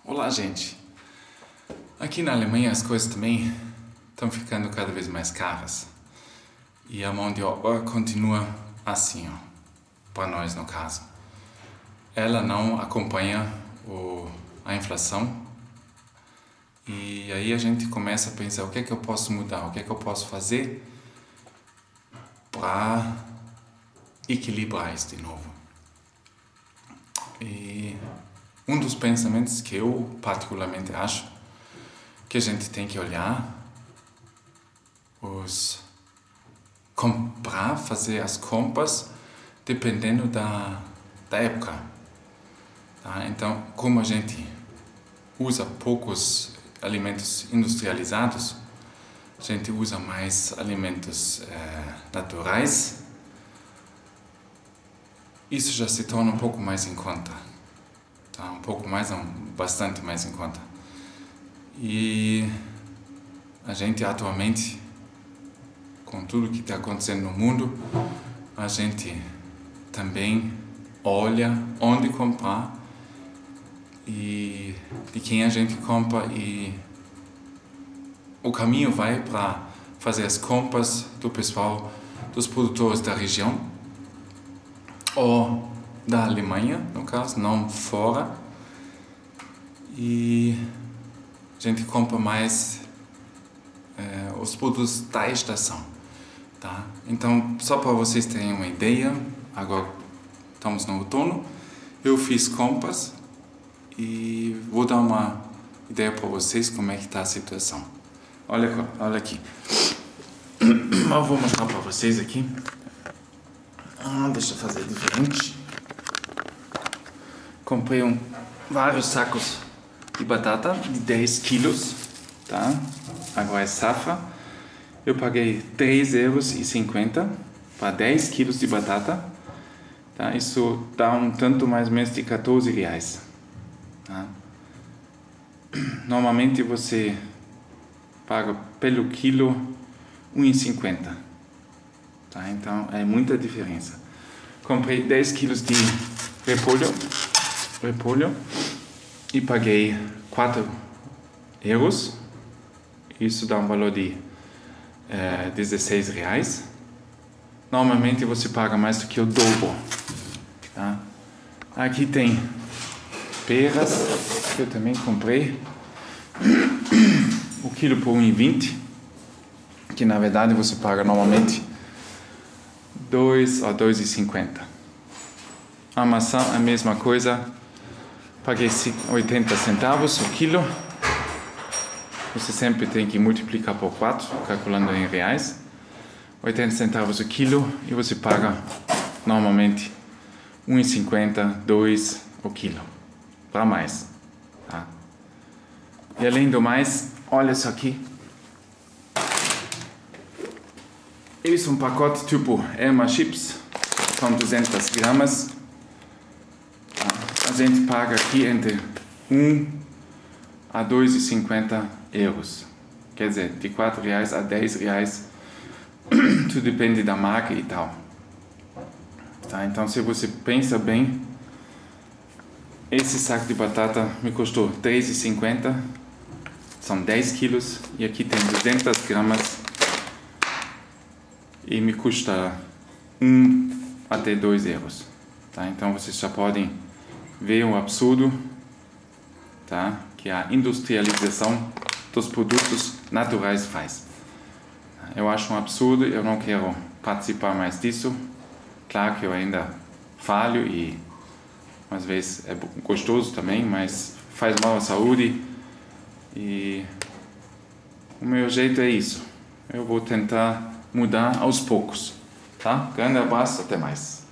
Olá, gente! Aqui na Alemanha as coisas também estão ficando cada vez mais caras e a mão de obra continua assim, para nós no caso. Ela não acompanha a inflação e aí a gente começa a pensar o que é que eu posso mudar, o que é que eu posso fazer para equilibrar isso de novo. E um dos pensamentos que eu particularmente acho que a gente tem que olhar, fazer as compras dependendo da época. Tá? Então, como a gente usa poucos alimentos industrializados, a gente usa mais alimentos naturais, isso já se torna um pouco mais em conta. Tá? Um pouco mais, não, bastante mais em conta. E a gente atualmente, com tudo que está acontecendo no mundo, a gente também olha onde comprar e de quem a gente compra, e o caminho vai para fazer as compras do pessoal, dos produtores da região ou da Alemanha, no caso, não fora, e a gente compra mais os produtos da estação, tá? Então, só para vocês terem uma ideia, agora estamos no outono, eu fiz compras e vou dar uma ideia para vocês como é que está a situação. Olha aqui, eu vou mostrar para vocês aqui. Deixa eu fazer diferente. Comprei vários sacos de batata de 10 quilos, tá? Agora é safra. Eu paguei 3,50 € para 10 quilos de batata, tá? Isso dá um tanto mais ou menos de 14 reais, tá? Normalmente você paga pelo quilo 1,50, tá? Então é muita diferença. Comprei 10 quilos de repolho e paguei 4 euros. Isso dá um valor de 16 reais. Normalmente você paga mais do que o dobro, tá? Aqui tem peras que eu também comprei, o quilo por 1,20, que na verdade você paga normalmente 2 ou 2,50. A maçã é a mesma coisa, paguei 80 centavos o quilo. Você sempre tem que multiplicar por 4, calculando em reais. 80 centavos o quilo e você paga normalmente 1,50, 2 o quilo, para mais, tá? E além do mais, olha isso aqui. Isso é um pacote tipo Elma Chips, com 200 gramas. A gente paga aqui entre 1 a 2,50 euros. Quer dizer, de 4 reais a 10 reais. Tudo depende da marca e tal. Tá? Então, se você pensa bem, esse saco de batata me custou 3,50. São 10 quilos. E aqui tem 200 gramas. E me custa 1 até 2 euros. Tá? Então, vocês já podem ver o absurdo, tá? Que a industrialização dos produtos naturais faz. Eu acho um absurdo, eu não quero participar mais disso. Claro que eu ainda falho e às vezes é gostoso também, mas faz mal à saúde, e o meu jeito é isso. Eu vou tentar mudar aos poucos, tá? Grande abraço, até mais.